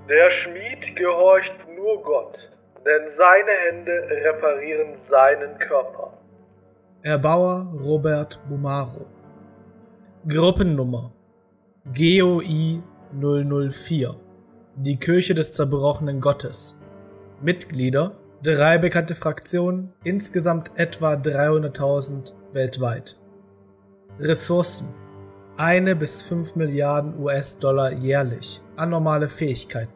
Der Schmied gehorcht nur Gott, denn seine Hände reparieren seinen Körper. Erbauer Robert Bumaro. Gruppennummer GOI 004. Die Kirche des zerbrochenen Gottes. Mitglieder 3 bekannte Fraktionen, insgesamt etwa 300.000 weltweit. Ressourcen 1 bis 5 Milliarden US-Dollar jährlich. Anormale Fähigkeiten.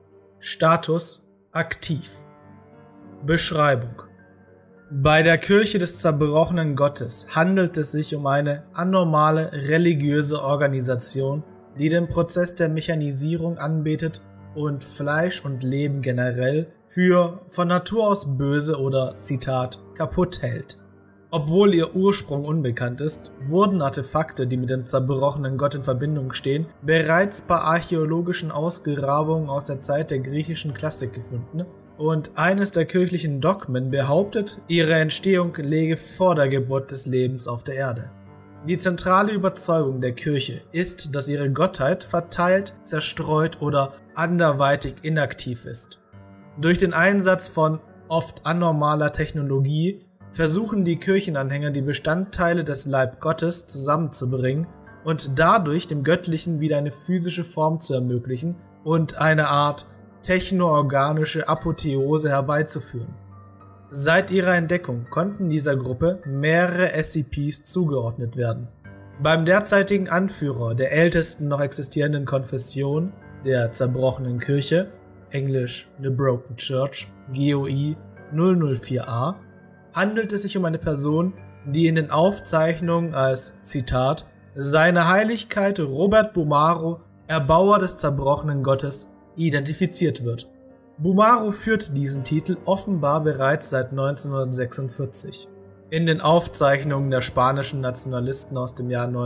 Status aktiv. Beschreibung: Bei der Kirche des zerbrochenen Gottes handelt es sich um eine anormale religiöse Organisation, die den Prozess der Mechanisierung anbetet und Fleisch und Leben generell für von Natur aus böse oder, Zitat, kaputt hält. Obwohl ihr Ursprung unbekannt ist, wurden Artefakte, die mit dem zerbrochenen Gott in Verbindung stehen, bereits bei archäologischen Ausgrabungen aus der Zeit der griechischen Klassik gefunden, und eines der kirchlichen Dogmen behauptet, ihre Entstehung läge vor der Geburt des Lebens auf der Erde. Die zentrale Überzeugung der Kirche ist, dass ihre Gottheit verteilt, zerstreut oder anderweitig inaktiv ist. Durch den Einsatz von oft anormaler Technologie versuchen die Kirchenanhänger, die Bestandteile des Leib Gottes zusammenzubringen und dadurch dem Göttlichen wieder eine physische Form zu ermöglichen und eine Art technoorganische Apotheose herbeizuführen. Seit ihrer Entdeckung konnten dieser Gruppe mehrere SCPs zugeordnet werden. Beim derzeitigen Anführer der ältesten noch existierenden Konfession, der zerbrochenen Kirche, englisch The Broken Church, GOI 004a, handelt es sich um eine Person, die in den Aufzeichnungen als, Zitat, seine Heiligkeit Robert Bumaro, Erbauer des zerbrochenen Gottes, identifiziert wird. Bumaro führt diesen Titel offenbar bereits seit 1946. In den Aufzeichnungen der spanischen Nationalisten aus dem Jahr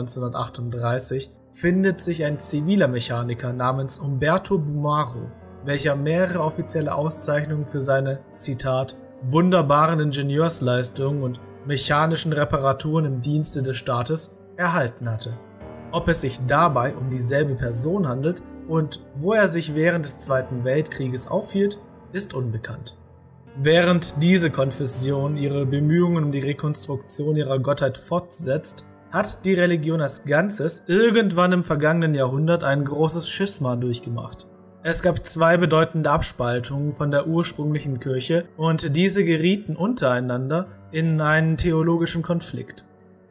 1938 findet sich ein ziviler Mechaniker namens Humberto Bumaro, welcher mehrere offizielle Auszeichnungen für seine, Zitat, wunderbaren Ingenieursleistungen und mechanischen Reparaturen im Dienste des Staates erhalten hatte. Ob es sich dabei um dieselbe Person handelt und wo er sich während des Zweiten Weltkrieges aufhielt, ist unbekannt. Während diese Konfession ihre Bemühungen um die Rekonstruktion ihrer Gottheit fortsetzt, hat die Religion als Ganzes irgendwann im vergangenen Jahrhundert ein großes Schisma durchgemacht. Es gab 2 bedeutende Abspaltungen von der ursprünglichen Kirche und diese gerieten untereinander in einen theologischen Konflikt.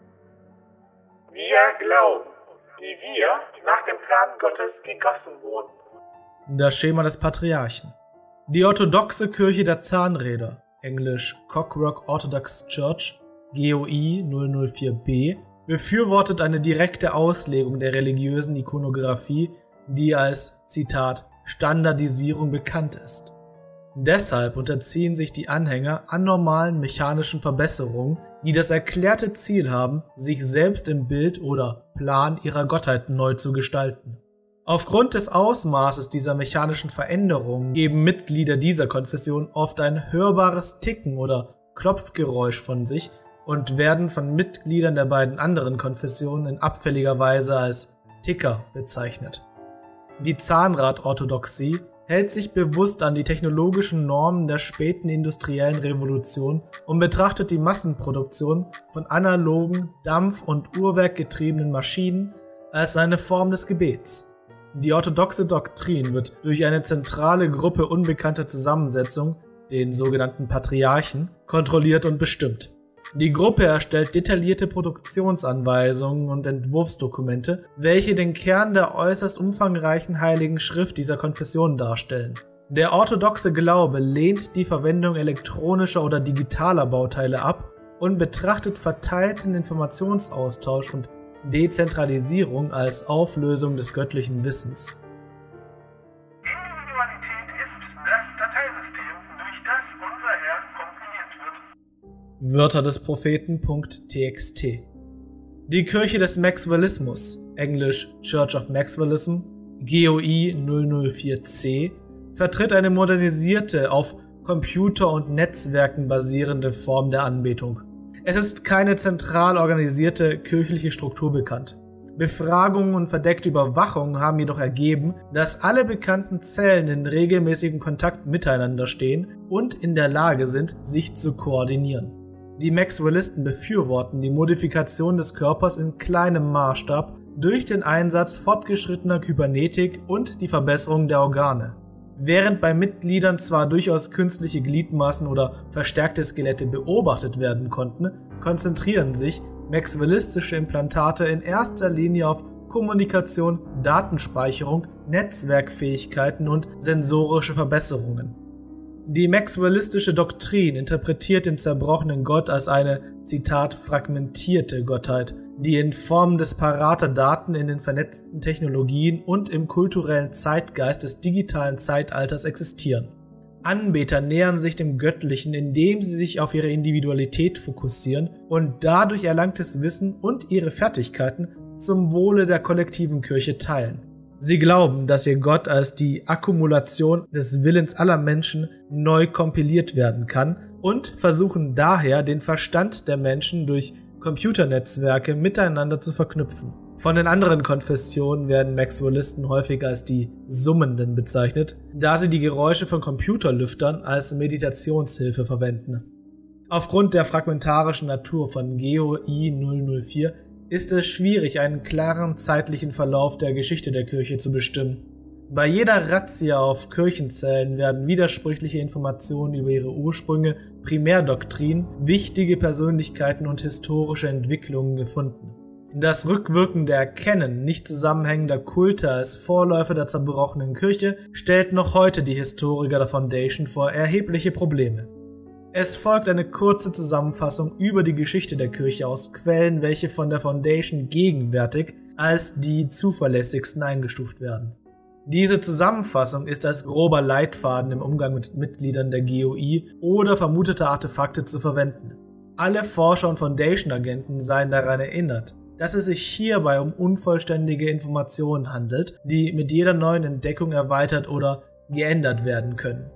Wir glauben, wie wir nach dem Plan Gottes gegossen wurden. Das Schema des Patriarchen. Die orthodoxe Kirche der Zahnräder, englisch Cockrock Orthodox Church, GOI 004b, befürwortet eine direkte Auslegung der religiösen Ikonographie, die als, Zitat, Standardisierung bekannt ist. Deshalb unterziehen sich die Anhänger anormalen mechanischen Verbesserungen, die das erklärte Ziel haben, sich selbst im Bild oder Plan ihrer Gottheit neu zu gestalten. Aufgrund des Ausmaßes dieser mechanischen Veränderungen geben Mitglieder dieser Konfession oft ein hörbares Ticken oder Klopfgeräusch von sich und werden von Mitgliedern der beiden anderen Konfessionen in abfälliger Weise als Ticker bezeichnet. Die Zahnradorthodoxie hält sich bewusst an die technologischen Normen der späten industriellen Revolution und betrachtet die Massenproduktion von analogen, dampf- und uhrwerkgetriebenen Maschinen als eine Form des Gebets. Die orthodoxe Doktrin wird durch eine zentrale Gruppe unbekannter Zusammensetzung, den sogenannten Patriarchen, kontrolliert und bestimmt. Die Gruppe erstellt detaillierte Produktionsanweisungen und Entwurfsdokumente, welche den Kern der äußerst umfangreichen Heiligen Schrift dieser Konfession darstellen. Der orthodoxe Glaube lehnt die Verwendung elektronischer oder digitaler Bauteile ab und betrachtet verteilten Informationsaustausch und Dezentralisierung als Auflösung des göttlichen Wissens. Individualität ist das Dateisystem, durch das unser Herr kompiliert wird. Wörter des Propheten.txt. Die Kirche des Maxwellismus, englisch Church of Maxwellism, GOI 004c, vertritt eine modernisierte, auf Computer und Netzwerken basierende Form der Anbetung. Es ist keine zentral organisierte kirchliche Struktur bekannt. Befragungen und verdeckte Überwachung haben jedoch ergeben, dass alle bekannten Zellen in regelmäßigem Kontakt miteinander stehen und in der Lage sind, sich zu koordinieren. Die Maxwellisten befürworten die Modifikation des Körpers in kleinem Maßstab durch den Einsatz fortgeschrittener Kybernetik und die Verbesserung der Organe. Während bei Mitgliedern zwar durchaus künstliche Gliedmaßen oder verstärkte Skelette beobachtet werden konnten, konzentrieren sich maxwellistische Implantate in erster Linie auf Kommunikation, Datenspeicherung, Netzwerkfähigkeiten und sensorische Verbesserungen. Die maxwellistische Doktrin interpretiert den zerbrochenen Gott als eine, Zitat, fragmentierte Gottheit, die in Form disparater Daten in den vernetzten Technologien und im kulturellen Zeitgeist des digitalen Zeitalters existieren. Anbeter nähern sich dem Göttlichen, indem sie sich auf ihre Individualität fokussieren und dadurch erlangtes Wissen und ihre Fertigkeiten zum Wohle der kollektiven Kirche teilen. Sie glauben, dass ihr Gott als die Akkumulation des Willens aller Menschen neu kompiliert werden kann und versuchen daher, den Verstand der Menschen durch Computernetzwerke miteinander zu verknüpfen. Von den anderen Konfessionen werden Maxwellisten häufig als die Summenden bezeichnet, da sie die Geräusche von Computerlüftern als Meditationshilfe verwenden. Aufgrund der fragmentarischen Natur von GeoI 004 ist es schwierig, einen klaren zeitlichen Verlauf der Geschichte der Kirche zu bestimmen. Bei jeder Razzia auf Kirchenzellen werden widersprüchliche Informationen über ihre Ursprünge, Primärdoktrin, wichtige Persönlichkeiten und historische Entwicklungen gefunden. Das rückwirkende Erkennen nicht zusammenhängender Kulte als Vorläufer der zerbrochenen Kirche stellt noch heute die Historiker der Foundation vor erhebliche Probleme. Es folgt eine kurze Zusammenfassung über die Geschichte der Kirche aus Quellen, welche von der Foundation gegenwärtig als die zuverlässigsten eingestuft werden. Diese Zusammenfassung ist als grober Leitfaden im Umgang mit Mitgliedern der GeoI oder vermutete Artefakte zu verwenden. Alle Forscher und Foundation-Agenten seien daran erinnert, dass es sich hierbei um unvollständige Informationen handelt, die mit jeder neuen Entdeckung erweitert oder geändert werden können.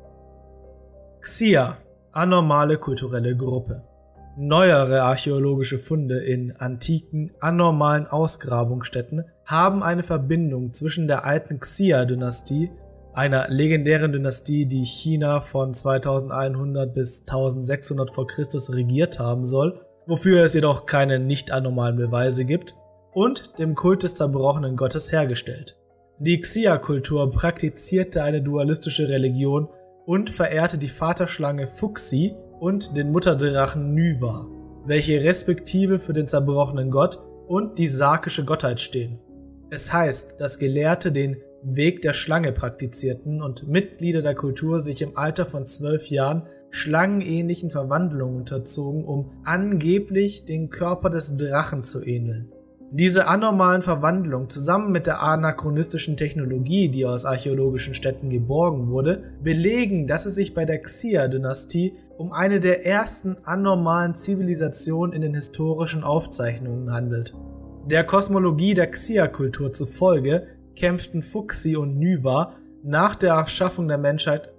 Xia, anormale kulturelle Gruppe. Neuere archäologische Funde in antiken, anormalen Ausgrabungsstätten haben eine Verbindung zwischen der alten Xia-Dynastie, einer legendären Dynastie, die China von 2100 bis 1600 v. Chr. Regiert haben soll, wofür es jedoch keine nicht anormalen Beweise gibt, und dem Kult des zerbrochenen Gottes hergestellt. Die Xia-Kultur praktizierte eine dualistische Religion und verehrte die Vaterschlange Fuxi und den Mutterdrachen Nuwa, welche respektive für den zerbrochenen Gott und die sarkische Gottheit stehen. Es heißt, dass Gelehrte den Weg der Schlange praktizierten und Mitglieder der Kultur sich im Alter von 12 Jahren schlangenähnlichen Verwandlungen unterzogen, um angeblich den Körper des Drachen zu ähneln. Diese anormalen Verwandlungen zusammen mit der anachronistischen Technologie, die aus archäologischen Stätten geborgen wurde, belegen, dass es sich bei der Xia-Dynastie um eine der ersten anormalen Zivilisationen in den historischen Aufzeichnungen handelt. Der Kosmologie der Xia-Kultur zufolge kämpften Fuxi und Nuwa nach der Erschaffung der Menschheit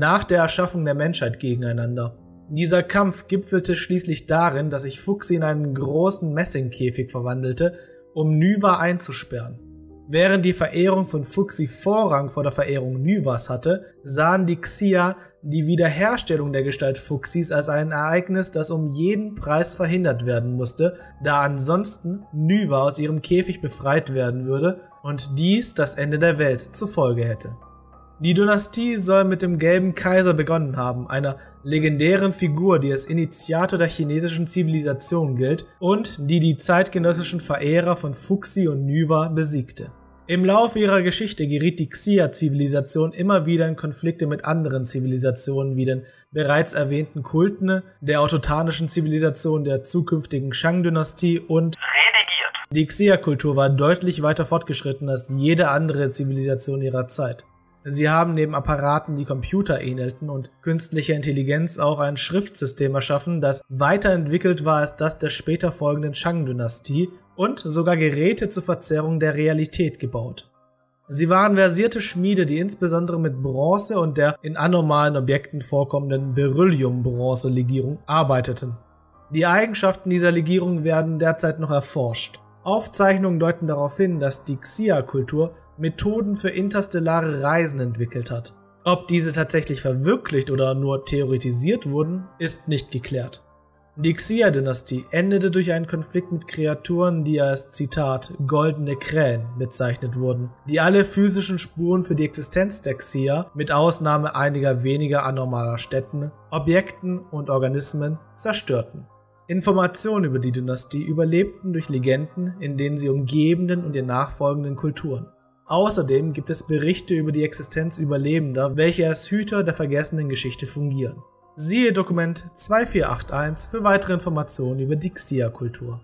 gegeneinander. Dieser Kampf gipfelte schließlich darin, dass sich Fuxi in einen großen Messingkäfig verwandelte, um Nuwa einzusperren. Während die Verehrung von Fuxi Vorrang vor der Verehrung Nuwas hatte, sahen die Xia die Wiederherstellung der Gestalt Fuxis als ein Ereignis, das um jeden Preis verhindert werden musste, da ansonsten Nuwa aus ihrem Käfig befreit werden würde und dies das Ende der Welt zur Folge hätte. Die Dynastie soll mit dem Gelben Kaiser begonnen haben, einer legendären Figur, die als Initiator der chinesischen Zivilisation gilt und die zeitgenössischen Verehrer von Fuxi und Nuwa besiegte. Im Laufe ihrer Geschichte geriet die Xia-Zivilisation immer wieder in Konflikte mit anderen Zivilisationen wie den bereits erwähnten Kulten, der autotanischen Zivilisation der zukünftigen Shang-Dynastie und die Xia-Kultur war deutlich weiter fortgeschritten als jede andere Zivilisation ihrer Zeit. Sie haben neben Apparaten, die Computer ähnelten und künstlicher Intelligenz auch ein Schriftsystem erschaffen, das weiterentwickelt war als das der später folgenden Shang-Dynastie und sogar Geräte zur Verzerrung der Realität gebaut. Sie waren versierte Schmiede, die insbesondere mit Bronze und der in anormalen Objekten vorkommenden Beryllium-Bronze-Legierung arbeiteten. Die Eigenschaften dieser Legierung werden derzeit noch erforscht. Aufzeichnungen deuten darauf hin, dass die Xia-Kultur Methoden für interstellare Reisen entwickelt hat. Ob diese tatsächlich verwirklicht oder nur theoretisiert wurden, ist nicht geklärt. Die Xia-Dynastie endete durch einen Konflikt mit Kreaturen, die als, Zitat, goldene Krähen bezeichnet wurden, die alle physischen Spuren für die Existenz der Xia, mit Ausnahme einiger weniger anormaler Stätten, Objekten und Organismen, zerstörten. Informationen über die Dynastie überlebten durch Legenden, in denen sie umgebenden und den nachfolgenden Kulturen. Außerdem gibt es Berichte über die Existenz Überlebender, welche als Hüter der vergessenen Geschichte fungieren. Siehe Dokument 2481 für weitere Informationen über die Xia-Kultur.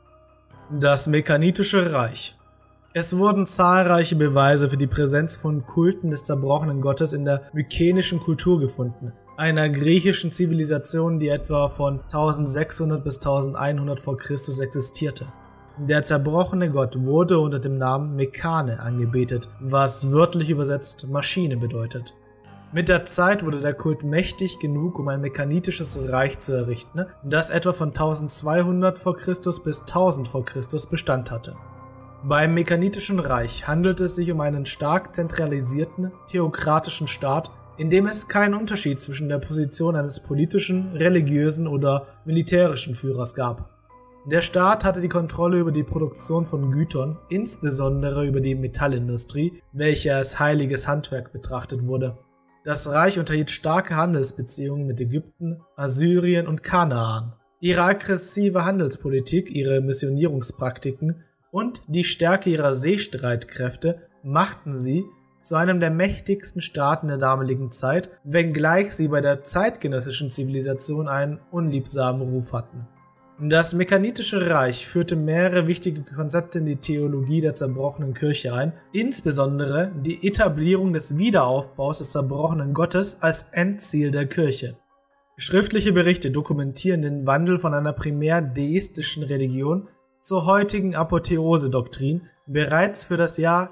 Das Mekanitische Reich. Es wurden zahlreiche Beweise für die Präsenz von Kulten des zerbrochenen Gottes in der mykenischen Kultur gefunden, einer griechischen Zivilisation, die etwa von 1600 bis 1100 v. Chr. Existierte. Der zerbrochene Gott wurde unter dem Namen Mekane angebetet, was wörtlich übersetzt Maschine bedeutet. Mit der Zeit wurde der Kult mächtig genug, um ein mekanitisches Reich zu errichten, das etwa von 1200 v. Chr. bis 1000 v. Chr. Bestand hatte. Beim Mekanitischen Reich handelt es sich um einen stark zentralisierten, theokratischen Staat, in dem es keinen Unterschied zwischen der Position eines politischen, religiösen oder militärischen Führers gab. Der Staat hatte die Kontrolle über die Produktion von Gütern, insbesondere über die Metallindustrie, welche als heiliges Handwerk betrachtet wurde. Das Reich unterhielt starke Handelsbeziehungen mit Ägypten, Assyrien und Kanaan. Ihre aggressive Handelspolitik, ihre Missionierungspraktiken und die Stärke ihrer Seestreitkräfte machten sie zu einem der mächtigsten Staaten der damaligen Zeit, wenngleich sie bei der zeitgenössischen Zivilisation einen unliebsamen Ruf hatten. Das Mekanitische Reich führte mehrere wichtige Konzepte in die Theologie der zerbrochenen Kirche ein, insbesondere die Etablierung des Wiederaufbaus des zerbrochenen Gottes als Endziel der Kirche. Schriftliche Berichte dokumentieren den Wandel von einer primär deistischen Religion zur heutigen Apotheose-Doktrin bereits für das Jahr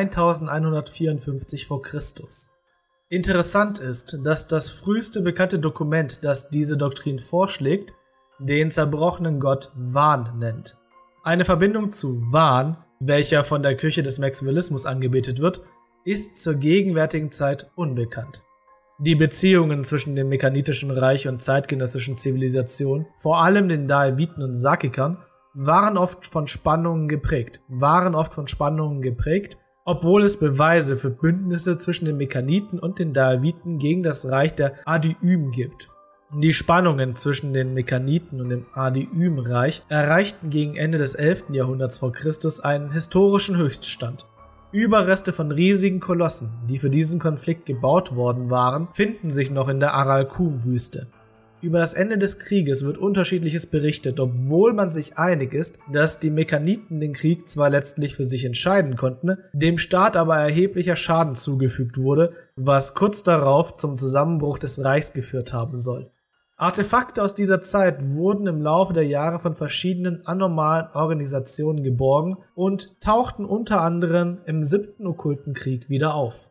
1154 v. Chr. Interessant ist, dass das früheste bekannte Dokument, das diese Doktrin vorschlägt, den zerbrochenen Gott Wahn nennt. Eine Verbindung zu Wahn, welcher von der Kirche des Machiavellismus angebetet wird, ist zur gegenwärtigen Zeit unbekannt. Die Beziehungen zwischen dem Mekanitischen Reich und zeitgenössischen Zivilisationen, vor allem den Daeviten und Sakikern, waren oft von Spannungen geprägt, obwohl es Beweise für Bündnisse zwischen den Mekaniten und den Daeviten gegen das Reich der Adiym gibt. Die Spannungen zwischen den Mekaniten und dem Adiym-Reich erreichten gegen Ende des 11. Jahrhunderts v. Chr. einen historischen Höchststand. Überreste von riesigen Kolossen, die für diesen Konflikt gebaut worden waren, finden sich noch in der Aral-Qum-Wüste. Über das Ende des Krieges wird Unterschiedliches berichtet, obwohl man sich einig ist, dass die Mekaniten den Krieg zwar letztlich für sich entscheiden konnten, dem Staat aber erheblicher Schaden zugefügt wurde, was kurz darauf zum Zusammenbruch des Reichs geführt haben soll. Artefakte aus dieser Zeit wurden im Laufe der Jahre von verschiedenen anormalen Organisationen geborgen und tauchten unter anderem im 7. Okkulten Krieg wieder auf.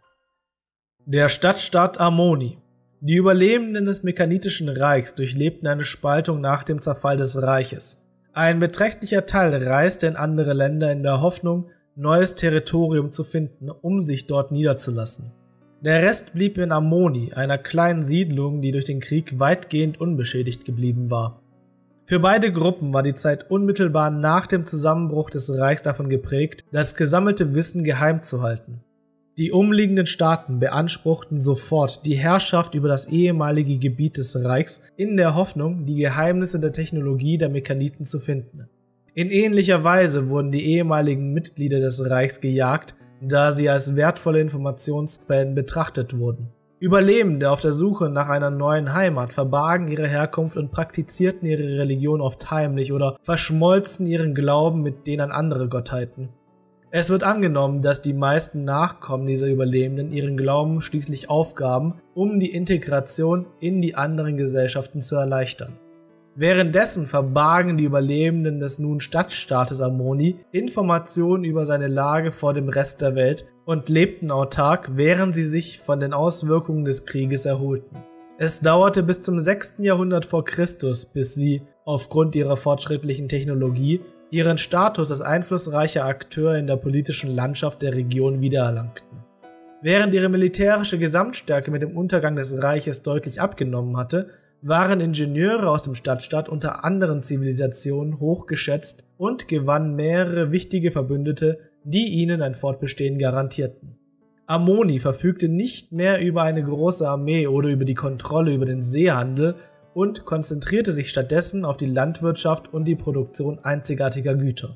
Der Stadtstaat Amoni. Die Überlebenden des Mekanitischen Reichs durchlebten eine Spaltung nach dem Zerfall des Reiches. Ein beträchtlicher Teil reiste in andere Länder in der Hoffnung, neues Territorium zu finden, um sich dort niederzulassen. Der Rest blieb in Amoni, einer kleinen Siedlung, die durch den Krieg weitgehend unbeschädigt geblieben war. Für beide Gruppen war die Zeit unmittelbar nach dem Zusammenbruch des Reichs davon geprägt, das gesammelte Wissen geheim zu halten. Die umliegenden Staaten beanspruchten sofort die Herrschaft über das ehemalige Gebiet des Reichs in der Hoffnung, die Geheimnisse der Technologie der Mekaniten zu finden. In ähnlicher Weise wurden die ehemaligen Mitglieder des Reichs gejagt, da sie als wertvolle Informationsquellen betrachtet wurden. Überlebende auf der Suche nach einer neuen Heimat verbargen ihre Herkunft und praktizierten ihre Religion oft heimlich oder verschmolzen ihren Glauben mit denen an andere Gottheiten. Es wird angenommen, dass die meisten Nachkommen dieser Überlebenden ihren Glauben schließlich aufgaben, um die Integration in die anderen Gesellschaften zu erleichtern. Währenddessen verbargen die Überlebenden des nun Stadtstaates Amoni Informationen über seine Lage vor dem Rest der Welt und lebten autark, während sie sich von den Auswirkungen des Krieges erholten. Es dauerte bis zum 6. Jahrhundert v. Chr., bis sie, aufgrund ihrer fortschrittlichen Technologie, ihren Status als einflussreicher Akteur in der politischen Landschaft der Region wiedererlangten. Während ihre militärische Gesamtstärke mit dem Untergang des Reiches deutlich abgenommen hatte, waren Ingenieure aus dem Stadtstaat unter anderen Zivilisationen hochgeschätzt und gewannen mehrere wichtige Verbündete, die ihnen ein Fortbestehen garantierten. Amoni verfügte nicht mehr über eine große Armee oder über die Kontrolle über den Seehandel und konzentrierte sich stattdessen auf die Landwirtschaft und die Produktion einzigartiger Güter.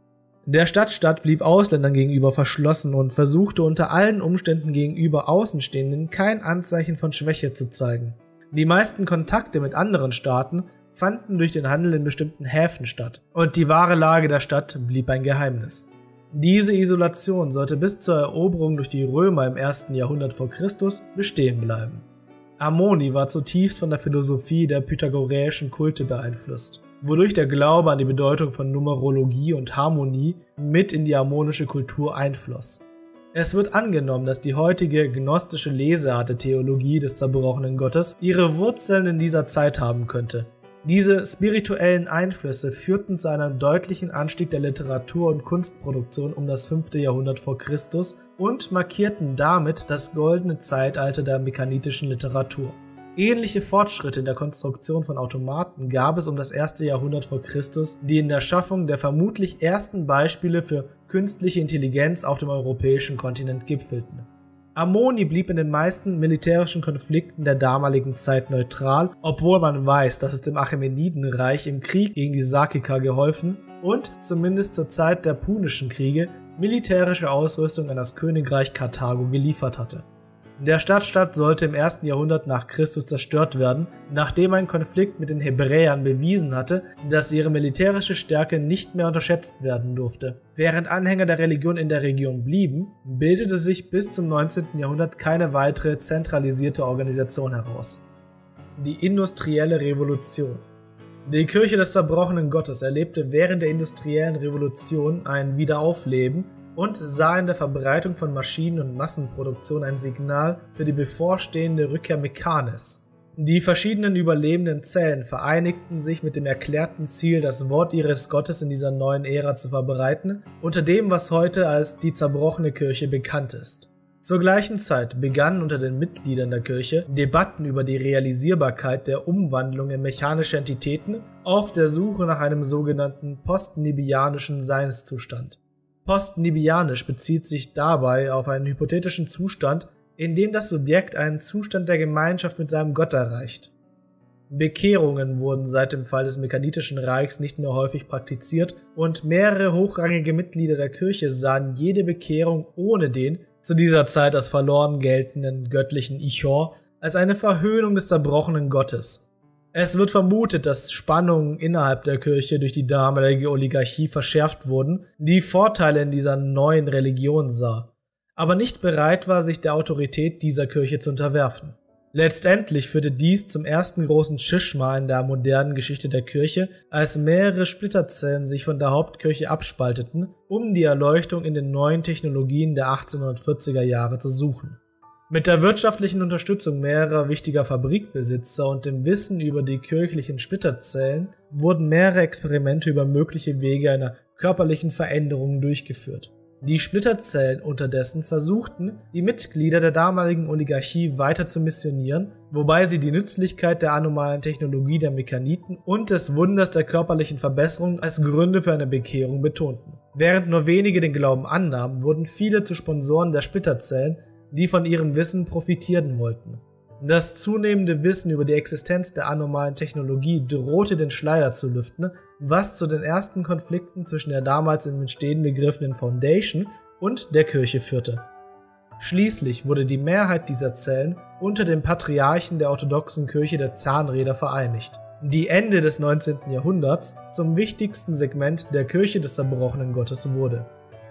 Der Stadtstaat blieb Ausländern gegenüber verschlossen und versuchte unter allen Umständen gegenüber Außenstehenden kein Anzeichen von Schwäche zu zeigen. Die meisten Kontakte mit anderen Staaten fanden durch den Handel in bestimmten Häfen statt, und die wahre Lage der Stadt blieb ein Geheimnis. Diese Isolation sollte bis zur Eroberung durch die Römer im 1. Jahrhundert vor Christus bestehen bleiben. Amoni war zutiefst von der Philosophie der pythagoreischen Kulte beeinflusst, wodurch der Glaube an die Bedeutung von Numerologie und Harmonie mit in die ammonische Kultur einfloss. Es wird angenommen, dass die heutige gnostische Leseart der Theologie des zerbrochenen Gottes ihre Wurzeln in dieser Zeit haben könnte. Diese spirituellen Einflüsse führten zu einem deutlichen Anstieg der Literatur- und Kunstproduktion um das 5. Jahrhundert vor Christus und markierten damit das goldene Zeitalter der mekkanitischen Literatur. Ähnliche Fortschritte in der Konstruktion von Automaten gab es um das 1. Jahrhundert vor Christus, die in der Schaffung der vermutlich ersten Beispiele für künstliche Intelligenz auf dem europäischen Kontinent gipfelten. Amoni blieb in den meisten militärischen Konflikten der damaligen Zeit neutral, obwohl man weiß, dass es dem Achämenidenreich im Krieg gegen die Sakiker geholfen und, zumindest zur Zeit der Punischen Kriege, militärische Ausrüstung an das Königreich Karthago geliefert hatte. Der Stadtstaat sollte im 1. Jahrhundert nach Christus zerstört werden, nachdem ein Konflikt mit den Hebräern bewiesen hatte, dass ihre militärische Stärke nicht mehr unterschätzt werden durfte. Während Anhänger der Religion in der Region blieben, bildete sich bis zum 19. Jahrhundert keine weitere zentralisierte Organisation heraus. Die industrielle Revolution. Die Kirche des zerbrochenen Gottes erlebte während der industriellen Revolution ein Wiederaufleben und sah in der Verbreitung von Maschinen und Massenproduktion ein Signal für die bevorstehende Rückkehr Mekkanes. Die verschiedenen überlebenden Zellen vereinigten sich mit dem erklärten Ziel, das Wort ihres Gottes in dieser neuen Ära zu verbreiten, unter dem, was heute als die zerbrochene Kirche bekannt ist. Zur gleichen Zeit begannen unter den Mitgliedern der Kirche Debatten über die Realisierbarkeit der Umwandlung in mechanische Entitäten auf der Suche nach einem sogenannten postnibianischen Seinszustand. Postnibianisch bezieht sich dabei auf einen hypothetischen Zustand, in dem das Subjekt einen Zustand der Gemeinschaft mit seinem Gott erreicht. Bekehrungen wurden seit dem Fall des Mekkanitischen Reichs nicht mehr häufig praktiziert und mehrere hochrangige Mitglieder der Kirche sahen jede Bekehrung ohne den zu dieser Zeit als verloren geltenden göttlichen Ichor als eine Verhöhnung des zerbrochenen Gottes. Es wird vermutet, dass Spannungen innerhalb der Kirche durch die damalige Oligarchie verschärft wurden, die Vorteile in dieser neuen Religion sah, aber nicht bereit war, sich der Autorität dieser Kirche zu unterwerfen. Letztendlich führte dies zum ersten großen Schisma in der modernen Geschichte der Kirche, als mehrere Splitterzellen sich von der Hauptkirche abspalteten, um die Erleuchtung in den neuen Technologien der 1840er Jahre zu suchen. Mit der wirtschaftlichen Unterstützung mehrerer wichtiger Fabrikbesitzer und dem Wissen über die kirchlichen Splitterzellen wurden mehrere Experimente über mögliche Wege einer körperlichen Veränderung durchgeführt. Die Splitterzellen unterdessen versuchten, die Mitglieder der damaligen Oligarchie weiter zu missionieren, wobei sie die Nützlichkeit der anomalen Technologie der Mekkaniten und des Wunders der körperlichen Verbesserung als Gründe für eine Bekehrung betonten. Während nur wenige den Glauben annahmen, wurden viele zu Sponsoren der Splitterzellen, die von ihrem Wissen profitieren wollten. Das zunehmende Wissen über die Existenz der anomalen Technologie drohte den Schleier zu lüften, was zu den ersten Konflikten zwischen der damals im Entstehen begriffenen Foundation und der Kirche führte. Schließlich wurde die Mehrheit dieser Zellen unter dem Patriarchen der orthodoxen Kirche der Zahnräder vereinigt, die Ende des 19. Jahrhunderts zum wichtigsten Segment der Kirche des zerbrochenen Gottes wurde.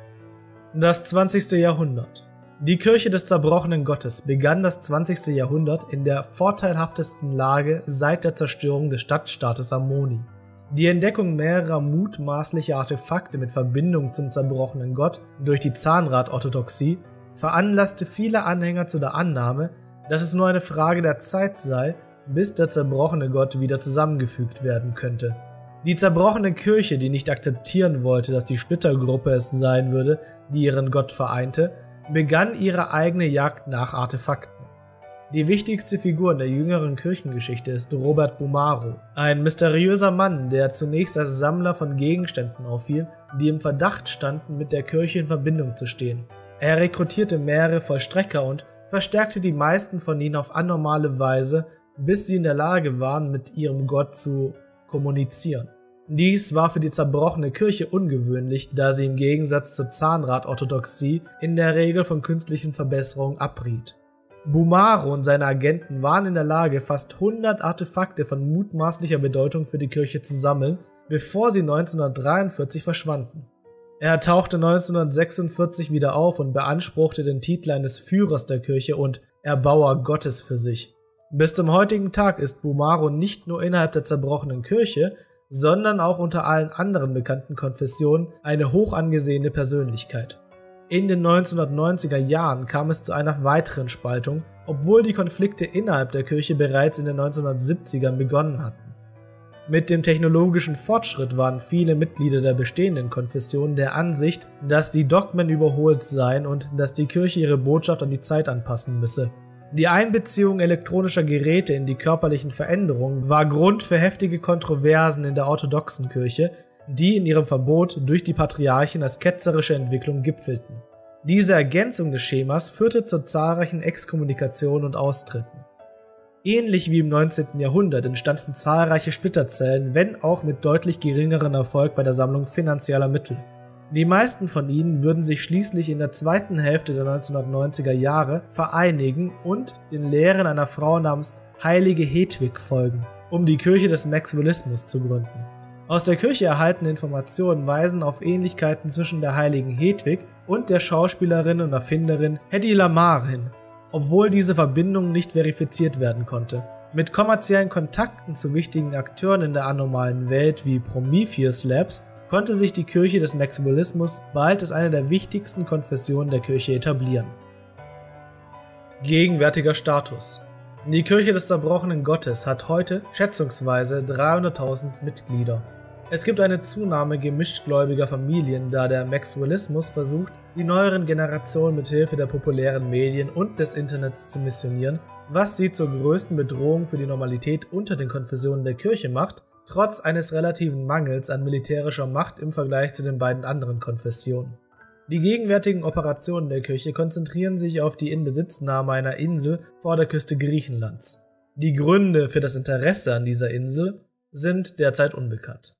Das 20. Jahrhundert. Die Kirche des zerbrochenen Gottes begann das 20. Jahrhundert in der vorteilhaftesten Lage seit der Zerstörung des Stadtstaates Amoni. Die Entdeckung mehrerer mutmaßlicher Artefakte mit Verbindung zum zerbrochenen Gott durch die Zahnradorthodoxie veranlasste viele Anhänger zu der Annahme, dass es nur eine Frage der Zeit sei, bis der zerbrochene Gott wieder zusammengefügt werden könnte. Die zerbrochene Kirche, die nicht akzeptieren wollte, dass die Splittergruppe es sein würde, die ihren Gott vereinte, begann ihre eigene Jagd nach Artefakten. Die wichtigste Figur in der jüngeren Kirchengeschichte ist Robert Bumaro, ein mysteriöser Mann, der zunächst als Sammler von Gegenständen auffiel, die im Verdacht standen, mit der Kirche in Verbindung zu stehen. Er rekrutierte mehrere Vollstrecker und verstärkte die meisten von ihnen auf anormale Weise, bis sie in der Lage waren, mit ihrem Gott zu kommunizieren. Dies war für die zerbrochene Kirche ungewöhnlich, da sie im Gegensatz zur Zahnradorthodoxie in der Regel von künstlichen Verbesserungen abriet. Bumaro und seine Agenten waren in der Lage, fast 100 Artefakte von mutmaßlicher Bedeutung für die Kirche zu sammeln, bevor sie 1943 verschwanden. Er tauchte 1946 wieder auf und beanspruchte den Titel eines Führers der Kirche und Erbauer Gottes für sich. Bis zum heutigen Tag ist Bumaro nicht nur innerhalb der zerbrochenen Kirche, sondern auch unter allen anderen bekannten Konfessionen eine hoch angesehene Persönlichkeit. In den 1990er Jahren kam es zu einer weiteren Spaltung, obwohl die Konflikte innerhalb der Kirche bereits in den 1970ern begonnen hatten. Mit dem technologischen Fortschritt waren viele Mitglieder der bestehenden Konfessionen der Ansicht, dass die Dogmen überholt seien und dass die Kirche ihre Botschaft an die Zeit anpassen müsse. Die Einbeziehung elektronischer Geräte in die körperlichen Veränderungen war Grund für heftige Kontroversen in der orthodoxen Kirche, die in ihrem Verbot durch die Patriarchen als ketzerische Entwicklung gipfelten. Diese Ergänzung des Schemas führte zu zahlreichen Exkommunikationen und Austritten. Ähnlich wie im 19. Jahrhundert entstanden zahlreiche Splitterzellen, wenn auch mit deutlich geringerem Erfolg bei der Sammlung finanzieller Mittel. Die meisten von ihnen würden sich schließlich in der zweiten Hälfte der 1990er Jahre vereinigen und den Lehren einer Frau namens Heilige Hedwig folgen, um die Kirche des Maxwellismus zu gründen. Aus der Kirche erhaltene Informationen weisen auf Ähnlichkeiten zwischen der heiligen Hedwig und der Schauspielerin und Erfinderin Hedy Lamarr hin, obwohl diese Verbindung nicht verifiziert werden konnte. Mit kommerziellen Kontakten zu wichtigen Akteuren in der anormalen Welt wie Prometheus Labs konnte sich die Kirche des Maxwellismus bald als eine der wichtigsten Konfessionen der Kirche etablieren. Gegenwärtiger Status. Die Kirche des zerbrochenen Gottes hat heute schätzungsweise 300.000 Mitglieder. Es gibt eine Zunahme gemischtgläubiger Familien, da der Maxwellismus versucht, die neueren Generationen mit Hilfe der populären Medien und des Internets zu missionieren, was sie zur größten Bedrohung für die Normalität unter den Konfessionen der Kirche macht, trotz eines relativen Mangels an militärischer Macht im Vergleich zu den beiden anderen Konfessionen. Die gegenwärtigen Operationen der Kirche konzentrieren sich auf die Inbesitznahme einer Insel vor der Küste Griechenlands. Die Gründe für das Interesse an dieser Insel sind derzeit unbekannt.